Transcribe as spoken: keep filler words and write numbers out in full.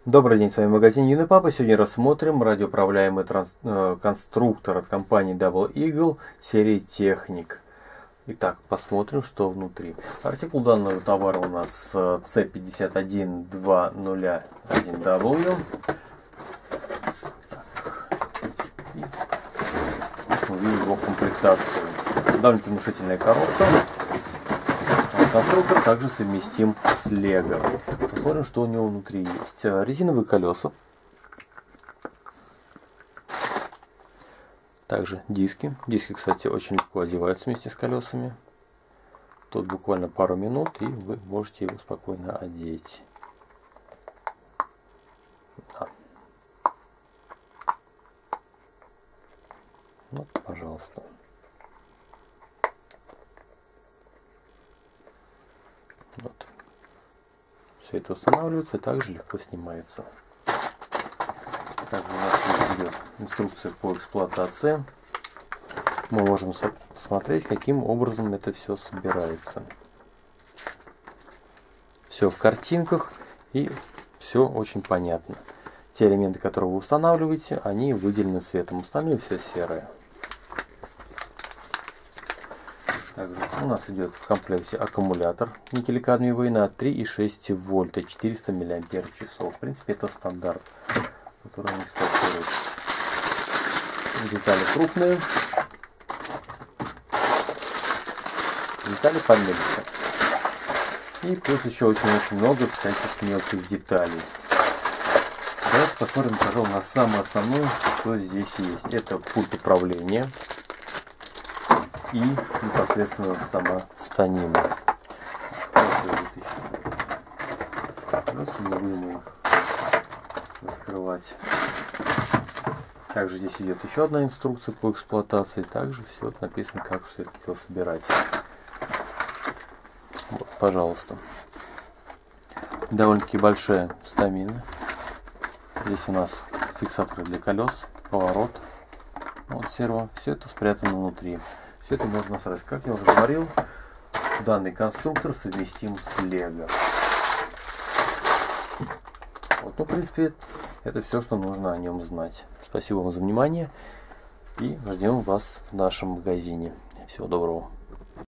Добрый день, с вами магазин Юный Папа. Сегодня рассмотрим радиоуправляемый транс... э, конструктор от компании Double Eagle серии Техник. Итак, посмотрим, что внутри. Артикул данного товара у нас си пятьдесят один два ноль один дабл ю. Мы видим его комплектацию. Довольно внушительная коробка. Конструктор также совместим с Лего. Посмотрим, что у него внутри есть. Резиновые колеса. Также диски. Диски, кстати, очень легко одеваются вместе с колесами. Тут буквально пару минут, и вы можете его спокойно одеть. Да. Вот, пожалуйста. Вот. Все это устанавливается и также легко снимается. Также у нас идет инструкция по эксплуатации. Мы можем посмотреть, каким образом это все собирается. Все в картинках и все очень понятно. Те элементы, которые вы устанавливаете, они выделены цветом. Остальное все серое. Также у нас идет в комплекте аккумулятор никель-кадмиевый на три и шесть вольта, четыреста миллиампер часов. В принципе, это стандарт, который он эксплуатирует. Детали крупные, детали помельче. И плюс еще очень-очень много всяких мелких деталей. Давайте посмотрим, пожалуй, на самое основное, что здесь есть. Это пульт управления и непосредственно сама станина. Просто не будем их раскрывать. Также здесь идет еще одна инструкция по эксплуатации. Также все написано, как все это дело собирать. Вот, пожалуйста. Довольно-таки большая стамина. Здесь у нас фиксаторы для колес, поворот. Вот серво. Все это спрятано внутри. Все это можно настроить. Как я уже говорил, данный конструктор совместим с Лего. Вот, ну, в принципе, это все, что нужно о нем знать. Спасибо вам за внимание и ждем вас в нашем магазине. Всего доброго.